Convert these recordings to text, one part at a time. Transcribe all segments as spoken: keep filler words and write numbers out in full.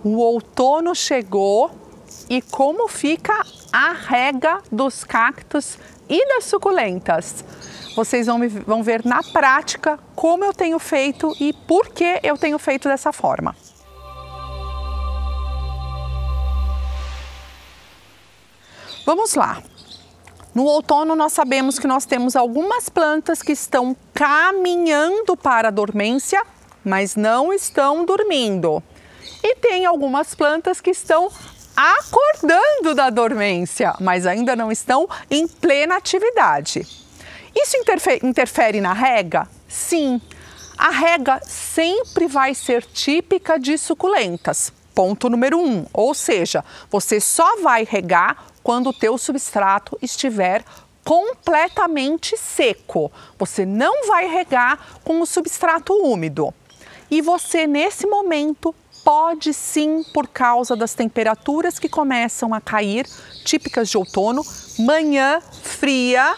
O outono chegou e como fica a rega dos cactos e das suculentas. Vocês vão, me, vão ver na prática como eu tenho feito e por que eu tenho feito dessa forma. Vamos lá. No outono nós sabemos que nós temos algumas plantas que estão caminhando para a dormência, mas não estão dormindo. E tem algumas plantas que estão acordando da dormência, mas ainda não estão em plena atividade. Isso interfere, interfere na rega? Sim. A rega sempre vai ser típica de suculentas. Ponto número um. Ou seja, você só vai regar quando o teu substrato estiver completamente seco. Você não vai regar com o substrato úmido. E você, nesse momento, pode sim, por causa das temperaturas que começam a cair, típicas de outono, manhã fria,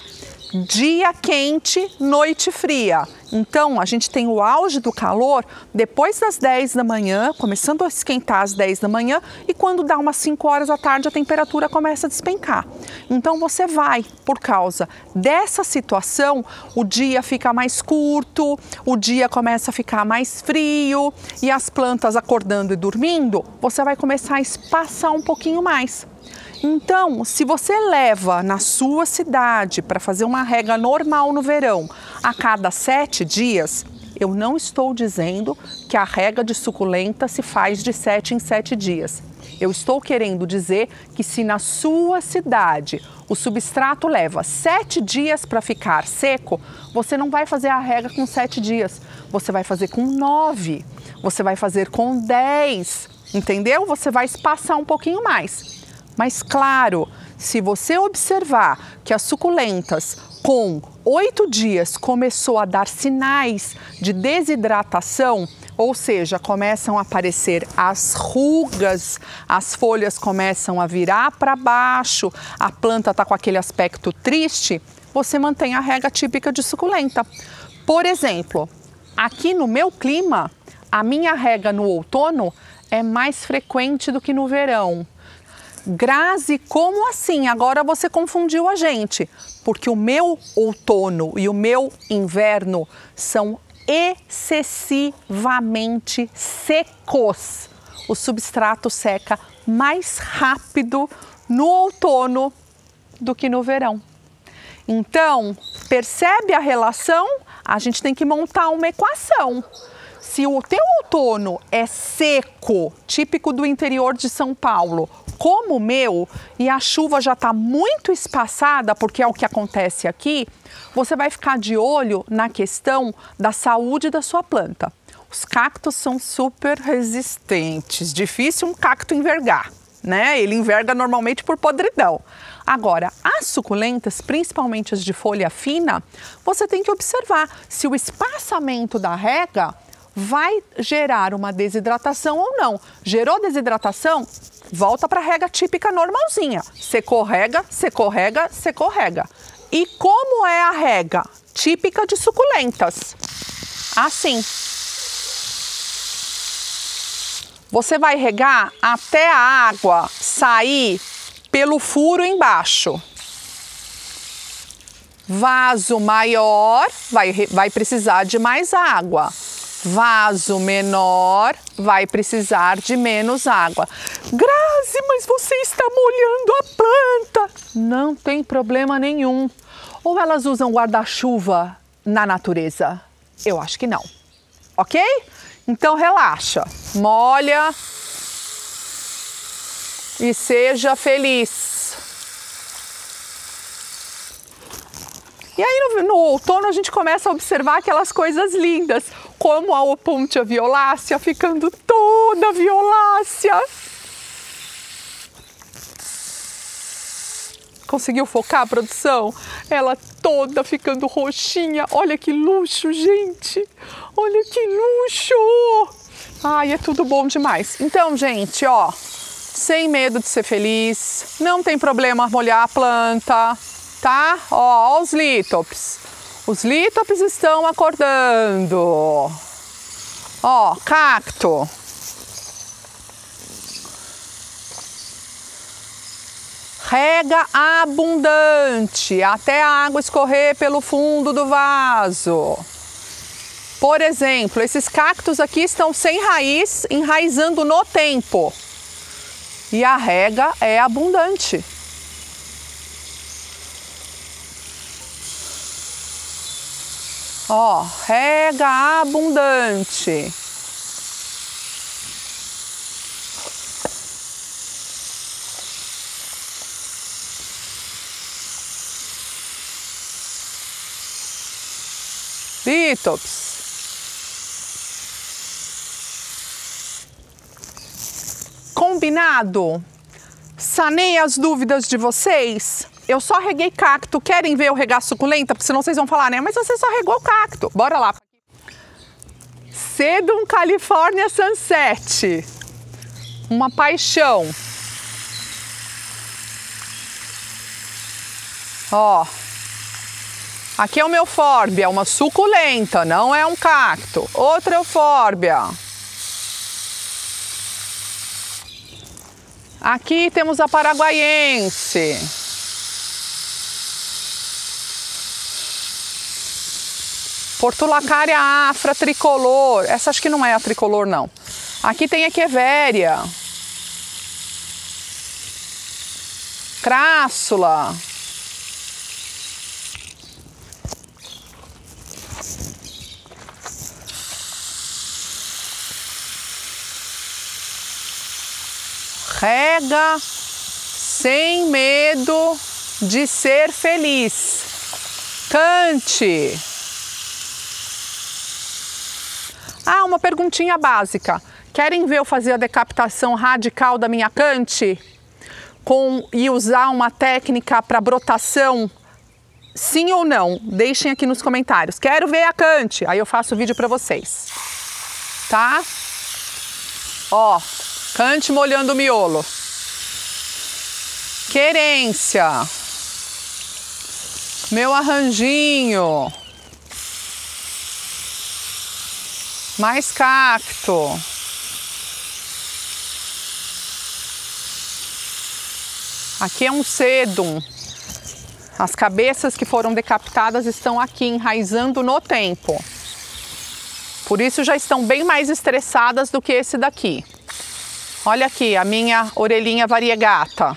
dia quente, noite fria. Então, a gente tem o auge do calor depois das dez da manhã, começando a esquentar às dez da manhã, e quando dá umas cinco horas da tarde, a temperatura começa a despencar. Então, você vai, por causa dessa situação, o dia fica mais curto, o dia começa a ficar mais frio, e as plantas acordando e dormindo, você vai começar a espaçar um pouquinho mais. Então, se você leva na sua cidade para fazer uma rega normal no verão a cada sete dias, eu não estou dizendo que a rega de suculenta se faz de sete em sete dias. Eu estou querendo dizer que se na sua cidade o substrato leva sete dias para ficar seco, você não vai fazer a rega com sete dias, você vai fazer com nove, você vai fazer com dez, entendeu? Você vai espaçar um pouquinho mais. Mas claro, se você observar que as suculentas com oito dias começou a dar sinais de desidratação, ou seja, começam a aparecer as rugas, as folhas começam a virar para baixo, a planta está com aquele aspecto triste, você mantém a rega típica de suculenta. Por exemplo, aqui no meu clima, a minha rega no outono é mais frequente do que no verão. Grazi, como assim? Agora você confundiu a gente, porque o meu outono e o meu inverno são excessivamente secos. O substrato seca mais rápido no outono do que no verão. Então, percebe a relação? A gente tem que montar uma equação. Se o teu outono é seco, típico do interior de São Paulo, como o meu, e a chuva já está muito espaçada, porque é o que acontece aqui, você vai ficar de olho na questão da saúde da sua planta. Os cactos são super resistentes, difícil um cacto envergar, né? Ele enverga normalmente por podridão. Agora, as suculentas, principalmente as de folha fina, você tem que observar se o espaçamento da rega vai gerar uma desidratação ou não. Gerou desidratação? Volta para a rega típica normalzinha. Secou rega, secou rega, secou rega. E como é a rega típica de suculentas? Assim. Você vai regar até a água sair pelo furo embaixo. Vaso maior vai, vai precisar de mais água. Vaso menor vai precisar de menos água. Grazi, mas você está molhando a planta. Não tem problema nenhum. Ou elas usam guarda-chuva na natureza? Eu acho que não. Ok? Então relaxa, molha e seja feliz. E aí no, no outono a gente começa a observar aquelas coisas lindas, como a Opuntia violácea ficando toda violácea. Conseguiu focar a produção? Ela toda ficando roxinha. Olha que luxo, gente! Olha que luxo! Ai, é tudo bom demais. Então, gente, ó, sem medo de ser feliz, não tem problema molhar a planta, tá? Ó, ó os lítops. Os lítops estão acordando. Ó, cacto. Rega abundante, até a água escorrer pelo fundo do vaso. Por exemplo, esses cactos aqui estão sem raiz, enraizando no tempo. E a rega é abundante. Ó, rega abundante. Bitops. Combinado? Sanei as dúvidas de vocês? Eu só reguei cacto. Querem ver eu regar suculenta? Porque senão vocês vão falar, né? Mas você só regou cacto. Bora lá. Sedum California Sunset. Uma paixão. Ó. Aqui é uma eufórbia, uma suculenta, não é um cacto. Outra eufórbia. Aqui temos a paraguaiense. Portulacária afra tricolor. Essa acho que não é a tricolor, não. Aqui tem a echeveria. Crassula. Rega sem medo de ser feliz. Cante. Ah, uma perguntinha básica. Querem ver eu fazer a decapitação radical da minha cante? Com, e usar uma técnica para brotação? Sim ou não? Deixem aqui nos comentários. Quero ver a cante. Aí eu faço o vídeo para vocês. Tá? Ó. Cante molhando o miolo. Querência. Meu arranjinho. Mais cacto. Aqui é um sedum. As cabeças que foram decapitadas estão aqui, enraizando no tempo. Por isso já estão bem mais estressadas do que esse daqui. Olha aqui a minha orelhinha variegata.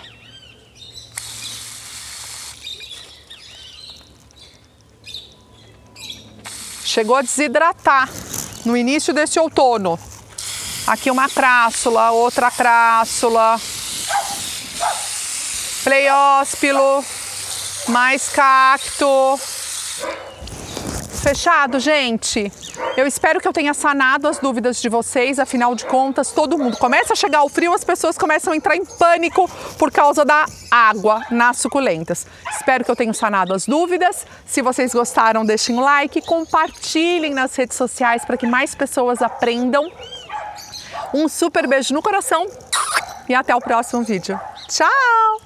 Chegou a desidratar no início desse outono. Aqui uma crassula, outra crassula. Pleióspilo, mais cacto. Fechado, gente? Eu espero que eu tenha sanado as dúvidas de vocês, afinal de contas, todo mundo começa a chegar o frio, as pessoas começam a entrar em pânico por causa da água nas suculentas. Espero que eu tenha sanado as dúvidas. Se vocês gostaram, deixem um like, compartilhem nas redes sociais para que mais pessoas aprendam. Um super beijo no coração e até o próximo vídeo. Tchau!